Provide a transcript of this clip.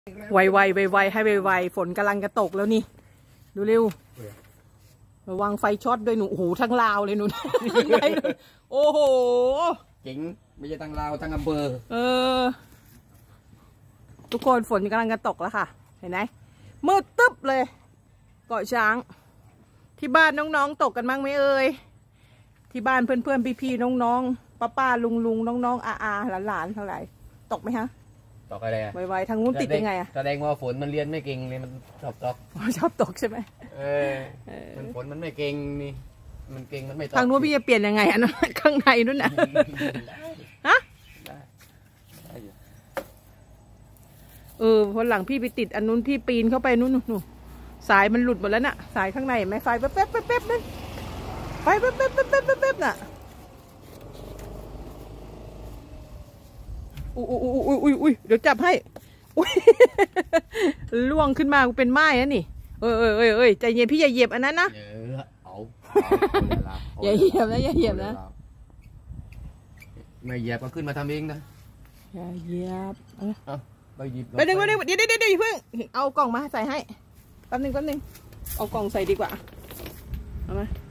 ไวให้ไวฝนกำลังจะตกแล้วนี่ดูเร็วระวังไฟช็อตด้วยหนูโอ้โหทั้งลาวเลยหนูโอ้โหเจ๋งไม่ใช่ทั้งลาวทั้งอำเภอทุกคนฝนกำลังจะตกแล้วค่ะเห็นไหมมืดตึ๊บเลยเกาะช้างที่บ้านน้องๆตกกันมั้งไหมเอ่ยที่บ้านเพื่อนๆพี่ๆน้องๆป้าๆลุงๆน้องๆอาหลานๆเท่าไหร่ตกไหมฮะตกอะไรอะไวทางนู้นติดยังไงอะแสดงว่าฝนมันเรียนไม่เก่งเลยมันชอบตกใช่ไหมมันฝนมันไม่เก่งนี่มันเก่งมันไม่ตกทางนู้นพี่จะเปลี่ยนยังไงอะนะข้างในนู้นน่ะฮะพอหลังพี่ไปติดอันนู้นพี่ปีนเข้าไปนู้นสายมันหลุดหมดแล้วน่ะสายข้างในไหมไฟแป๊บนั่นไฟแป๊บน่ะอุ้ยเดี๋ยวจับให้อุ้ยล่วงขึ้นมาเป็นไม้แล้วนี่ใจเย็นพี่อย่าเหยียบอันนั้นนะอย่าเหยียบนะไม่เหยียบก็ขึ้นมาทำเองนะอย่าเหยียบไปหยิบไปดึงเดี๋ยวเพิ่งเอากล่องมาใส่ให้แป๊บนึงเอากล่องใส่ดีกว่าเอามา